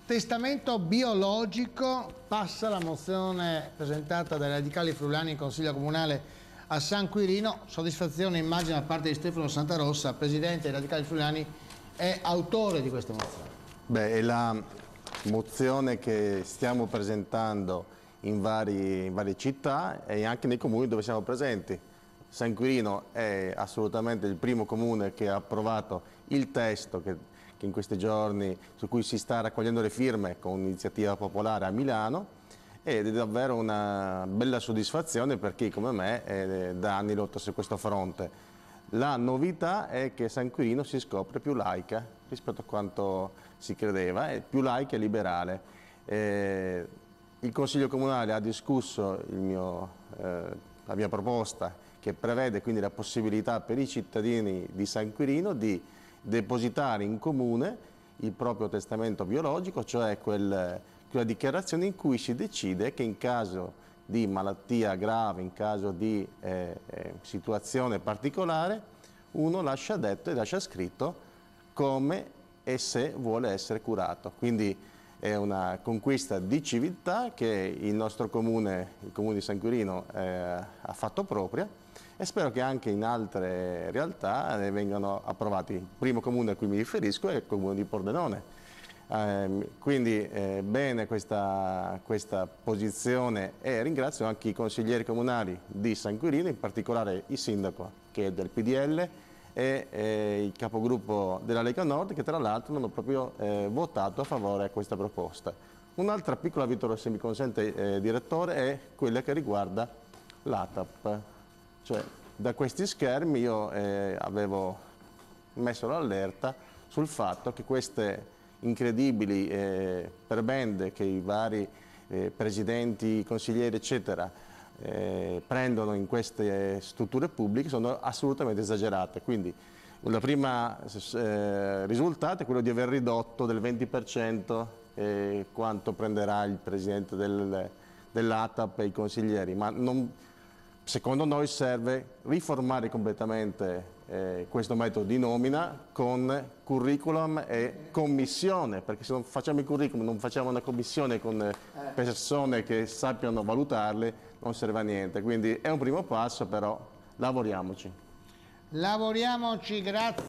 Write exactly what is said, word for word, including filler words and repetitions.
Testamento biologico, passa la mozione presentata dai radicali friulani in Consiglio Comunale a San Quirino. Soddisfazione immagino da parte di Stefano Santarossa, presidente dei radicali friulani e autore di questa mozione. Beh, è la mozione che stiamo presentando in, vari, in varie città e anche nei comuni dove siamo presenti. San Quirino è assolutamente il primo comune che ha approvato il testo che che in questi giorni, su cui si sta raccogliendo le firme con iniziativa popolare a Milano, ed è davvero una bella soddisfazione per chi come me eh, da anni lotta su questo fronte. La novità è che San Quirino si scopre più laica rispetto a quanto si credeva, è più laica e liberale. Eh, il Consiglio Comunale ha discusso il mio, eh, la mia proposta, che prevede quindi la possibilità per i cittadini di San Quirino di depositare in comune il proprio testamento biologico, cioè quel, quella dichiarazione in cui si decide che in caso di malattia grave, in caso di eh, eh, situazione particolare, uno lascia detto e lascia scritto come e se vuole essere curato. Quindi è una conquista di civiltà che il nostro comune, il comune di San Quirino, eh, ha fatto propria, e spero che anche in altre realtà ne vengano approvati. Il primo comune a cui mi riferisco è il comune di Pordenone. Eh, quindi eh, bene questa, questa posizione, e ringrazio anche i consiglieri comunali di San Quirino, in particolare il sindaco che è del P D L e eh, il capogruppo della Lega Nord, che tra l'altro hanno proprio eh, votato a favore di questa proposta. Un'altra piccola vittoria, se mi consente eh, direttore, è quella che riguarda l'A T A P. Cioè, da questi schermi io eh, avevo messo l'allerta sul fatto che queste incredibili eh, prebende che i vari eh, presidenti, consiglieri eccetera eh, prendono in queste strutture pubbliche sono assolutamente esagerate. Quindi il primo eh, risultato è quello di aver ridotto del venti per cento eh, quanto prenderà il presidente del, dell'A T A P e i consiglieri, ma non, secondo noi serve riformare completamente eh, questo metodo di nomina con curriculum e commissione, perché se non facciamo il curriculum, non facciamo una commissione con persone che sappiano valutarle, non serve a niente. Quindi è un primo passo, però lavoriamoci. Lavoriamoci, grazie.